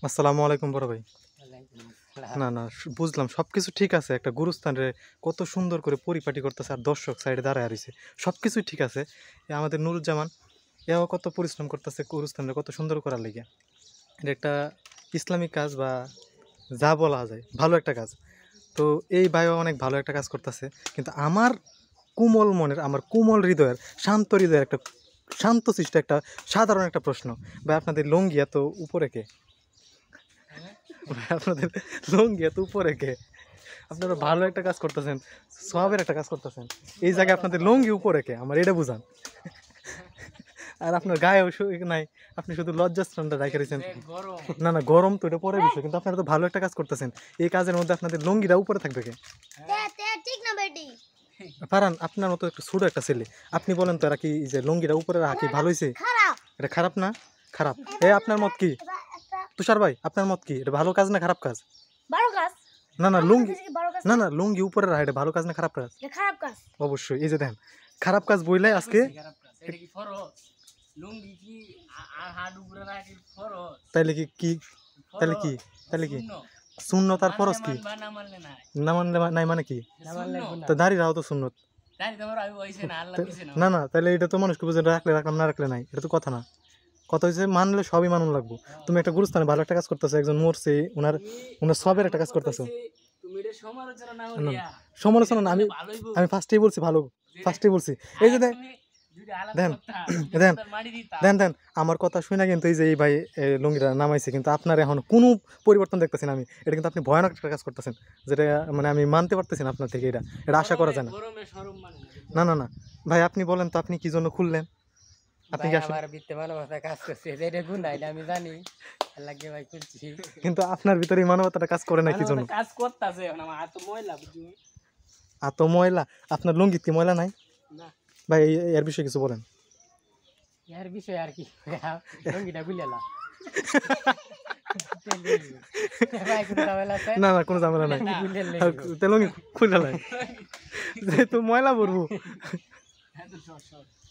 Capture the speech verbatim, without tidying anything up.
আসসালামু আলাইকুম বড় ভাই। না না স- বুঝলাম সব কিছু ঠিক আছে, একটা গুরুস্থানে কত সুন্দর করে পরিপাটি করতেছে আর দর্শক সাইডে দাঁড়ায় রয়েছে, সব কিছুই ঠিক আছে। এ আমাদের নুরুজ্জামান এও কত পরিশ্রম করতেছে গুরুস্থানে কত সুন্দর করার লেগে। এটা একটা ইসলামিক কাজ বা যা বলা যায় ভালো একটা কাজ। তো এই ভাইও অনেক ভালো একটা কাজ করতেছে, কিন্তু আমার কোমল মনের, আমার কোমল হৃদয়ের, শান্ত হৃদয়ের একটা শান্ত সৃষ্ট একটা সাধারণ একটা প্রশ্ন, ভাই আপনাদের লঙ্গি এত উপরে কে? ভাই আপনাদের লঙ্গি এত উপরে কে? আপনারা ভালো একটা কাজ করতেছেন, সবের একটা কাজ করতেছেন, এই জায়গায় আপনাদের লঙ্গি উপরে কে আমার এটা বুঝান। আর আপনার গায়েও শু- নাই, আপনি শুধু লজ্জাস্থানটা রেখে রেখেছেন। না না গরম তো এটা পরে বিষয়, কিন্তু আপনারা তো ভালো একটা কাজ করতেছেন, এই কাজের মধ্যে আপনাদের লঙ্গিটা উপরে থাকবে কে? ফারহান আপনার মতো একটা ছোট একটা ছেলে, আপনি বলেন তো এরা কি এই যে লঙ্গিটা উপরে রাখা কি ভালো হয়েছে? এটা খারাপ না? খারাপ। এ আপনার মত কি? তুষার ভাই আপনার মত কি, এটা ভালো কাজ না খারাপ কাজ? না না লুঙ্গি, না না লুঙ্গি উপরে রাখা এটা ভালো কাজ না খারাপ কাজ? খারাপ কাজ। অবশ্যই। এই যে দেখেন খারাপ কাজ বইলে আজকে তাইলে কি কি তাইলে কি তাইলে কি সুন্নত আর ফরজ কি? না মানলে মা- নাই মানে কি? তো দাড়ি রাও তো সুন্নত। না না তাহলে এটা তো মানুষকে বুঝে রাখলে রাখলাম না রাখলে নাই, এটা তো কথা না। কথা হচ্ছে মানলে সবই মানুন লাগবো। তুমি একটা গুরুস্থানে ভালো একটা কাজ করতেছো, একজন মরছে, ওনার ওনার সবের একটা কাজ করতেছো। সমালোচনা না, আমি আমি ফার্স্টেই বলছি ভালো, ফার্স্টেই বলছি। এই যে দেন দেন দেন দেন দেন আমার কথা শুনে না, কিন্তু এই যে এই ভাই এ, লুঙ্গিটা নামাইছে, কিন্তু আপনার এখন কোনো পরিবর্তন দেখতেছেন আমি, এটা কিন্তু আপনি ভয়ানক একটা কাজ করতেছেন, যেটা মানে আমি মানতে পারতেছি না আপনার থেকে, এটা এটা আশা করা যায় না। না না না ভাই আপনি বলেন তো আপনি কি জন্য খুললেন? আপনি কি আসলে আমার ভিত্তে মানবতা কাজ করছে, এটা গুনাহ, এটা আমি জানি। লাগে ভাই করছি। কিন্তু আপনার ভিতরে এই মানবতাটা কাজ করে না কি জন্য? কাজ করতেছে, এখন আমার হাত ময়লা বুঝি। আর তো ময়লা, আপনার লুঙ্গিত কি ময়লা নাই? না ভাই এই- এর বিষয়ে কিছু বলেন। এর বিষয় আর কি, রঙ্গিটা গুলিয়ালা। ভাই কোনো ঝামেলা আছে? না না কোনো ঝামেলা নাই, গুলিয়াল আর লেগে। তে লুঙ্গি খুলে নাই, যেহেতু ময়লা পড়বো।